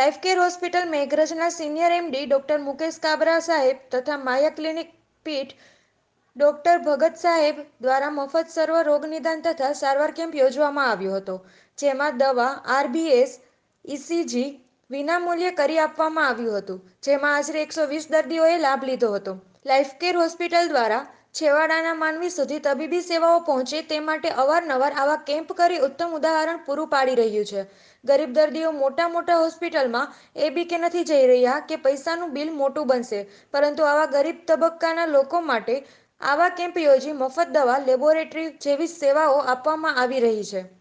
Life Care Hospital મેઘરજના senior MD doctor Mukesh Kabra સાહેબ તથા માયા ક્લિનિક પીઠ ડોક્ટર ભગત સાહેબ દ્વારા મફત સર્વ રોગ નિદાન તથા સારવાર કેમ્પ યોજવામાં આવ્યો હતો, જેમાં દવા, આરબીએસ, ઇસીજી વિનામૂલ્યે કરી આપવામાં આવ્યું હતું, જેમાં આશરે 120 દર્દીઓએ લાભ લીધો હતો. લાઈફ કેર હોસ્પિટલ દ્વારા છેવાડાના માનવી સુધી તબીબી સેવાઓ પહોંચે તે માટે અવારનવાર આવા કેમ્પ કરી ઉત્તમ ઉદાહરણ પૂરું પાડી રહ્યું છે. ગરીબ દર્દીઓ મોટા હોસ્પિટલમાં એ નથી જઈ રહ્યા કે પૈસાનું બિલ મોટું બનશે, પરંતુ આવા ગરીબ તબક્કાના લોકો માટે આવા કેમ્પ યોજી મફત દવા, લેબોરેટરી જેવી સેવાઓ આપવામાં આવી રહી છે.